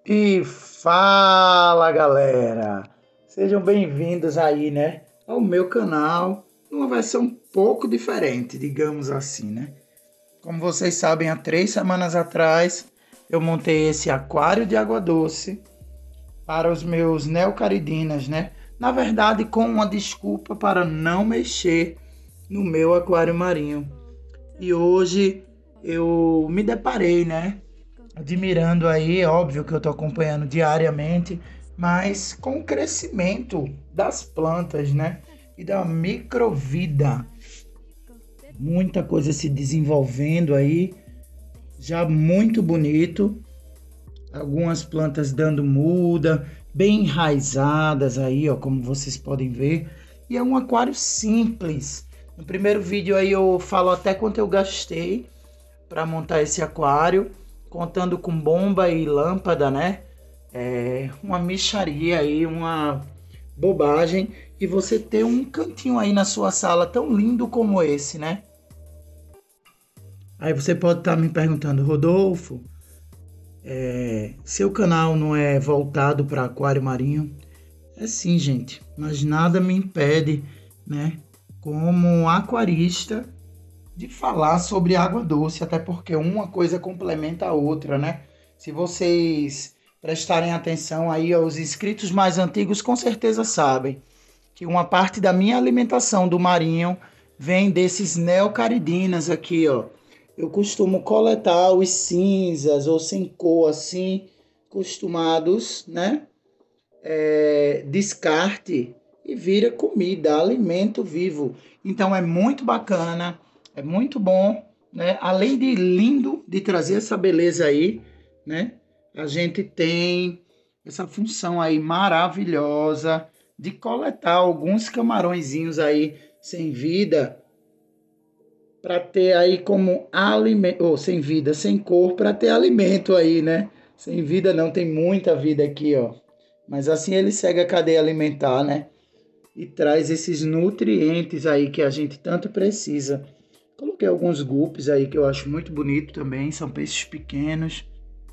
E fala galera, sejam bem-vindos aí, né, ao meu canal, numa versão um pouco diferente, digamos assim, né? Como vocês sabem, há 3 semanas atrás eu montei esse aquário de água doce para os meus neocaridinas, né? Na verdade, com uma desculpa para não mexer no meu aquário marinho. E hoje eu me deparei, né, admirando aí, óbvio que eu estou acompanhando diariamente, mas com o crescimento das plantas, né? E da microvida. Muita coisa se desenvolvendo aí, já muito bonito. Algumas plantas dando muda, bem enraizadas aí, ó, como vocês podem ver. E é um aquário simples. No primeiro vídeo aí eu falo até quanto eu gastei para montar esse aquário, contando com bomba e lâmpada, né? É uma mixaria aí, uma bobagem. E você ter um cantinho aí na sua sala tão lindo como esse, né? Aí você pode estar me perguntando, Rodolfo, seu canal não é voltado para aquário marinho? É sim, gente, mas nada me impede, né? Como aquarista, de falar sobre água doce, até porque uma coisa complementa a outra, né? Se vocês prestarem atenção aí, os inscritos mais antigos com certeza sabem que uma parte da minha alimentação do marinho vem desses neocaridinas aqui, ó. Eu costumo coletar os cinzas ou sem cor assim, costumados, né? Descarte e vira comida, alimento vivo. Então é muito bacana, é muito bom, né? Além de lindo, de trazer essa beleza aí, né? A gente tem essa função aí maravilhosa de coletar alguns camarõezinhos aí sem vida para ter aí como alimento, ou sem vida, sem cor, para ter alimento aí, né? Sem vida não, tem muita vida aqui, ó. Mas assim ele segue a cadeia alimentar, né? E traz esses nutrientes aí que a gente tanto precisa. Coloquei alguns guppies aí que eu acho muito bonito também, são peixes pequenos.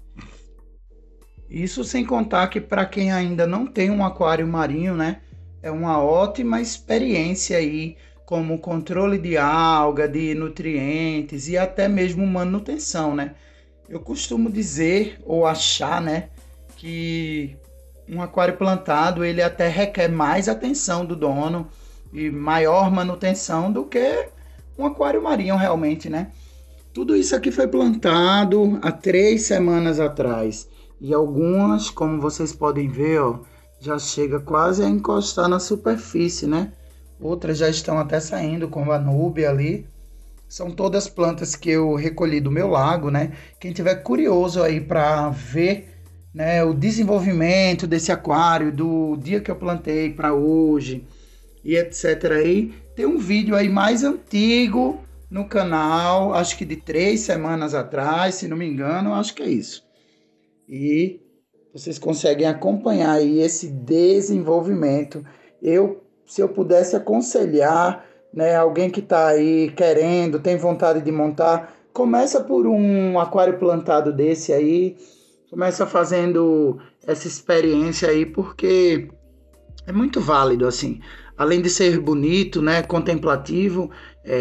Isso sem contar que para quem ainda não tem um aquário marinho, né, é uma ótima experiência aí, como controle de alga, de nutrientes e até mesmo manutenção, né? Eu costumo dizer ou achar, né, que um aquário plantado ele até requer mais atenção do dono e maior manutenção do que um aquário marinho realmente, né? Tudo isso aqui foi plantado há 3 semanas atrás e algumas, como vocês podem ver, ó, já chega quase a encostar na superfície, né? Outras já estão até saindo, como a núbia ali. São todas plantas que eu recolhi do meu lago, né? Quem tiver curioso aí para ver, né, o desenvolvimento desse aquário do dia que eu plantei para hoje e etc. aí, tem um vídeo aí mais antigo no canal, acho que de 3 semanas atrás, se não me engano, acho que é isso. E vocês conseguem acompanhar aí esse desenvolvimento. Se eu pudesse aconselhar, né, alguém que está aí querendo, tem vontade de montar, começa por um aquário plantado desse aí, começa fazendo essa experiência aí, porque é muito válido, assim. Além de ser bonito, né, contemplativo,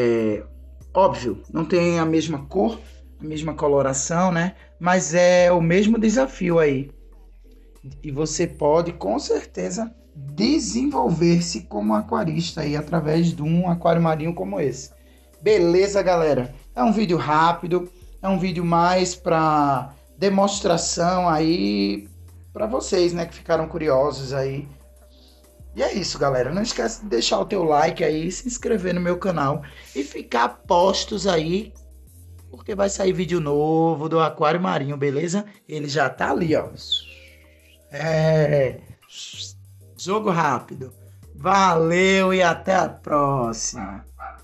óbvio, não tem a mesma cor, a mesma coloração, né, mas é o mesmo desafio aí. E você pode, com certeza, desenvolver-se como aquarista aí através de um aquário marinho como esse. Beleza, galera? É um vídeo rápido, é um vídeo mais para demonstração aí para vocês, né, que ficaram curiosos aí. E é isso, galera. Não esquece de deixar o teu like aí, se inscrever no meu canal e ficar postos aí, porque vai sair vídeo novo do aquário marinho, beleza? Ele já tá ali, ó. É. Jogo rápido. Valeu e até a próxima.